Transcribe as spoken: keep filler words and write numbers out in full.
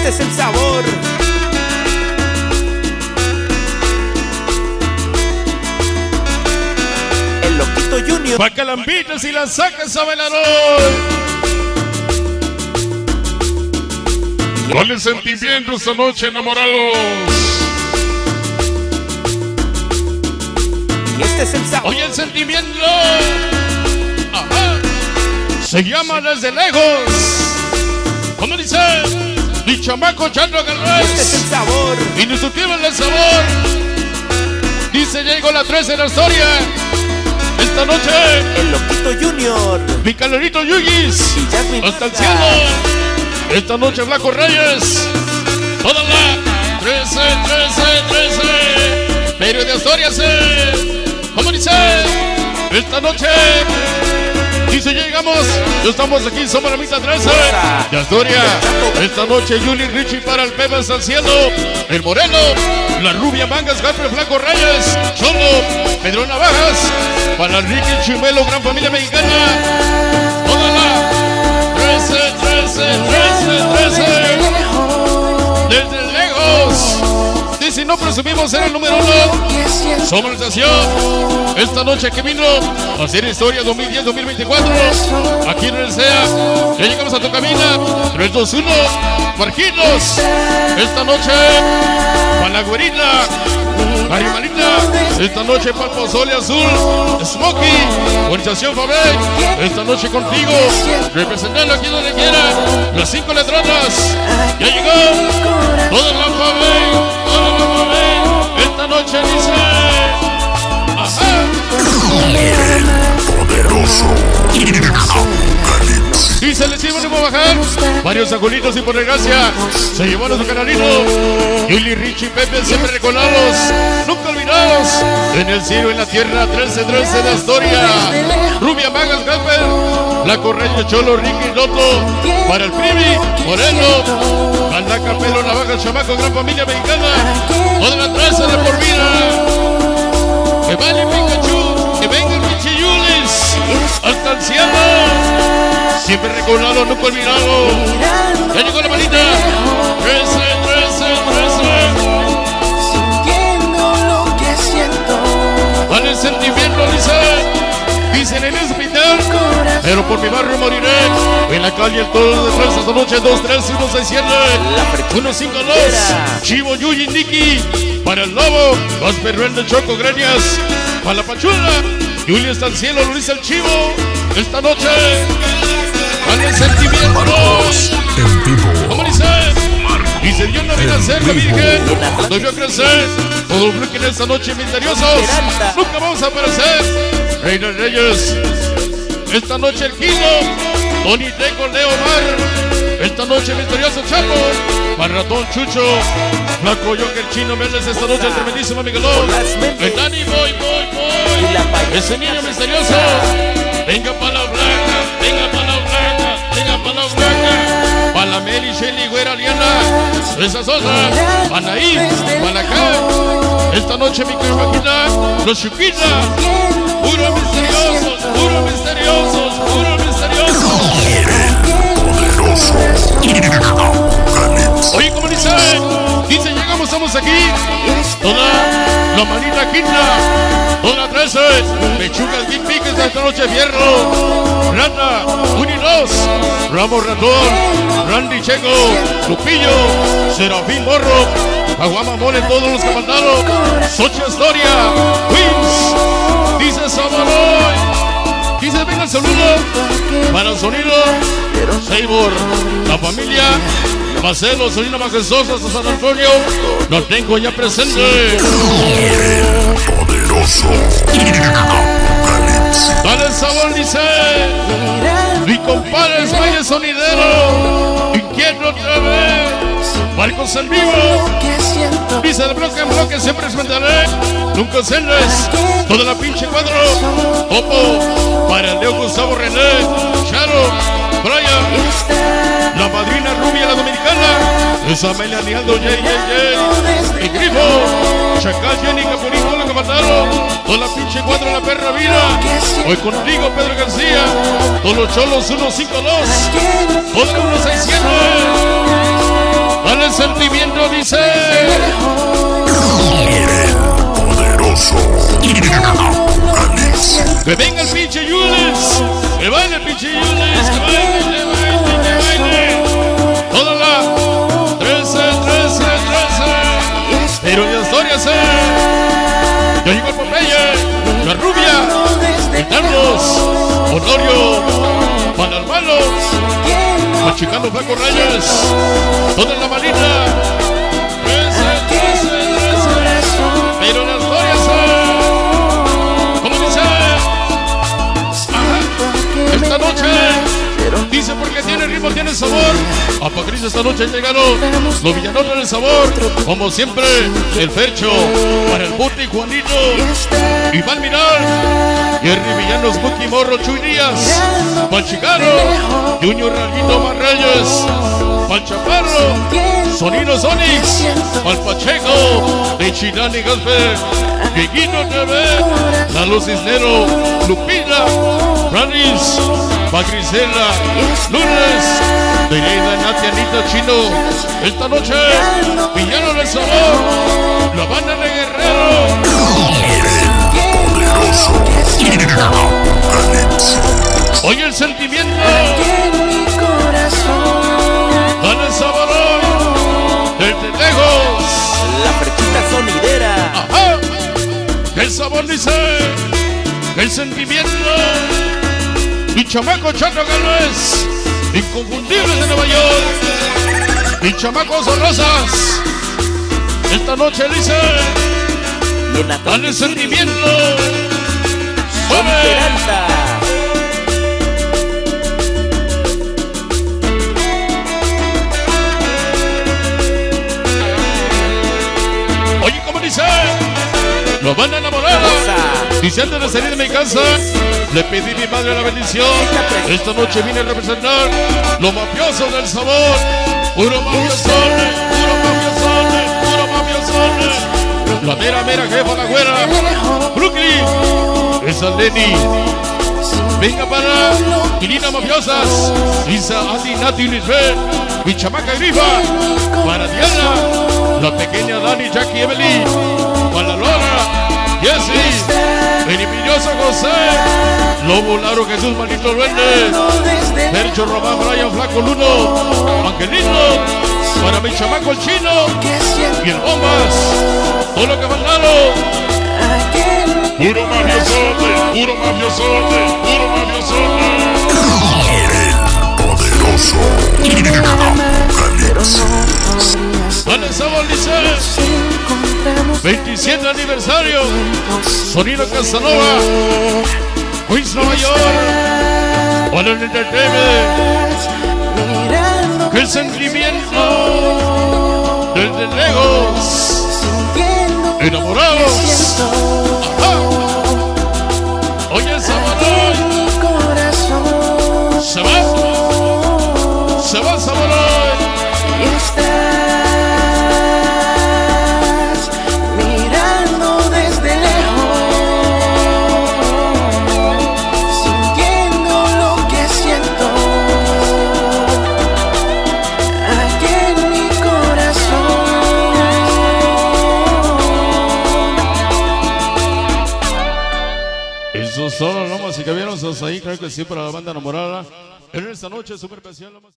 este es el sabor. El Loquito Junior. Pa' que la invites y la saques a bailar hoy. Con el sentimiento esta noche, enamorados. Y este es el sabor. Oye, el sentimiento. Ajá. Se llama Desde Lejos. ¿Cómo dice? Mi chamaco Chando Galvez. Este es el sabor. Indiscutible el sabor. Dice, llegó la tres en la historia. Esta noche. El Loquito Junior. Mi calorito Yugis. Y Jasmine hasta el Vargas. cielo. Esta noche Blanco Reyes. Toda la trece, trece, trece. Pero de Asturias. ¿Cómo dice? Esta noche. Dice, llegamos. Ya estamos aquí, somos la mitad trece. De Asturias. Esta noche Juli Richie para el Pepe hasta el cielo. El Moreno. La Rubia Mangas, Gafre Blanco Reyes. Cholo. Pedro Navajas. Para Ricky Chimelo, gran familia mexicana. Toda la trece, trece, trece, trece. Desde lejos. Dice, no presumimos ser el número uno. Somos la estación. Esta noche que vino a hacer historia dos mil diez dos mil veinticuatro. Aquí en el C E A. Ya llegamos a tu cabina. tres, dos, uno. Marquitos. Esta noche. Para la güerita. Marimalita. Esta noche para el Pozole Azul. Smokey. Organización Fabel. Esta noche contigo. Representando aquí donde quiera. Las cinco letronas. Ya llegó. Toda la Fabel. Toda la Fabel. Esta noche dice. Ajá. Dice, le hicimos, no va a bajar. Varios ajuelitos y por desgracia se llevó a su canalito. Yuli, Richie, Pepe, siempre recordados, nunca olvidados. En el cielo, en la tierra, trece, trece de Astoria. Rubia Magas, Gaffer. La Correña, Cholo, Ricky, Loto. Para el Primi, Moreno. Candaca, Pelo, Navaja, Chamaco, gran familia mexicana. Toda la trece de por vida. Que vale Pikachu, que venga el pinche Yulis. Hasta el cielo. Siempre recordado, nunca olvidado. Ya llegó la manita. trece, trece, trece. Sintiendo lo que siento. Vale el sentimiento, dice. Dicen en el hospital. Pero por mi barrio moriré. En la calle el todo de tres esta noche. dos, tres, uno, seis, siete. uno, cinco, dos. Chivo, Yuyi, Niki. Para el Lobo. Los Perruel de Choco, Greñas. Para la Pachula. Yuli está al cielo, lo dice el Chivo. Esta noche. Vale el sentimiento. En vivo. ¿Cómo dice? Dice, Dios no viene a ser la Virgen. Cuando yo crecer, todo bloque en esta noche misteriosos. Nunca vamos a aparecer. Reina de Reyes. Esta noche el Kilo. Tony Teco, Leo Mar. Esta noche misterioso Chapo. Para Ratón Chucho. Flaco Joker, Chino Méndez. Esta noche el tremendísimo Miguelón. El Dani, voy, voy, voy. Ese niño misterioso. Venga para la blanca. Venga para la blanca. Venga para la blanca. Para la Mary, Shelly, Güera, Liana. Esa Sosa. Para ahí. Para acá. Esta noche mi máquina. Los Chuquita. Puro misteriosos. Puro misteriosos. Puro misteriosos. Oye, ¿cómo dice? Dice, llegamos, estamos aquí. Toda la manita quinta. Toda trece. Pechugas, Big Piques de esta noche, Fierro. Rata, Unidos. Ramos Ratón. Randy Checo. Lupillo. Serafín Morro. Aguama Mole, todos los que mandaron. Socha Historia. Queens. Dice Sabaloy. Dice, venga el saludo para el sonido Seibor, la familia Marcelo, Solina Majestuosa hasta San Antonio. Lo tengo ya presente. Poderoso. Dale el sabor, dice. Mi compadre es Valle Sonidero. Inquieto otra vez. Marcos en vivo. Dice de bloque en bloque, siempre esmentaré. Nunca celes. Toda la pinche cuadro. Topo. Para el Leo Gustavo René. Charo. Brian. La madrina rubia, la dominicana. Esa Amelia Nialdo, Yey, Yey, Yey. El Grifo. Chacal, Jenny, Capulín, todo lo que mataron. Toda la pinche cuadro, la perra vida. Hoy contigo, Pedro García. Todos los cholos, uno cinco dos. Otro uno seis siete. Dale sentimiento, dice. Poderoso. Que venga el pinche Jules. Que baile el pinche Jules. Que baile, que baile, que baile. Toda la trece, trece, trece. Pero de Asturias, eh. Ya llegó el Popeye, la rubia, el Carlos, Honorio, Panarmalos, Machicano Flaco Reyes, toda la malita. trece, trece, trece. Pero de Asturias, eh. ¿Cómo dice? Ajá. Esta noche. Dice porque tiene ritmo, tiene sabor. A Patricio esta noche llegaron los villanones del sabor. Como siempre, el Fercho, para el Buti, Juanito, Iván Miral, Jerry Villanos, Buki Morro, Chuy Díaz, Panchicano, Junior Ralguito Marreyes, Panchaparro, Sonino Sonix, Al Pacheco, de Chinani Gasper, Guiguino T V, Lalo Cisnero, Lupina, Ranis, Magrisela, Lunes, Dereida, Nati, Anita, Chino. Esta noche, Villano del Sabor, la banda de Guerrero. Oye el sentimiento. Dale el sabor hoy, desde lejos. La frechita sonidera. Ajá. El sabor dice, el sentimiento. Mi chamaco Chato Galvez, inconfundibles de Nueva York. Mi chamaco Son Rosas, esta noche dice, dale el sentimiento. ¡Suave! Oye, ¿cómo dice? Nos van a enamorar. Dice antes de salir de mi casa, le pedí a mi madre la bendición. Esta noche vine a representar los mafiosos del sabor. Puro mafiosones, puro mafiosones, puro mafiosones. La mera, mera jefa, la güera. Brooklyn, esa Lenny. Venga para Quilina Mafiosas. Isa, Adi, Nati, Lisbeth. Mi chamaca Grifa. Para Diana. La pequeña Dani, Jackie, Evelyn. Para Laura. Jessy, Benimilloso José, Lobo Laro, Jesús, Manito Duende, Percho Román, Brian, Flaco Luno, Angelino, para mi chamaco el Chino y el Bombas, todo lo que mandaron. Puro mafiosote, puro mafiosote, puro mafiosote. El poderoso. Dale sabor, dice. veintisiete aniversario. Sonido Casanova. Queens, Nueva York. Para el Entertainment. Que el sentimiento. Desde lejos. Enamorados. Ajá. Oye, el sabor. Se va. Se va el sabor. Eso solo, nomás, si que vieron hasta ahí, creo que sí, para la banda enamorada. En esta noche, súper especial, nomás.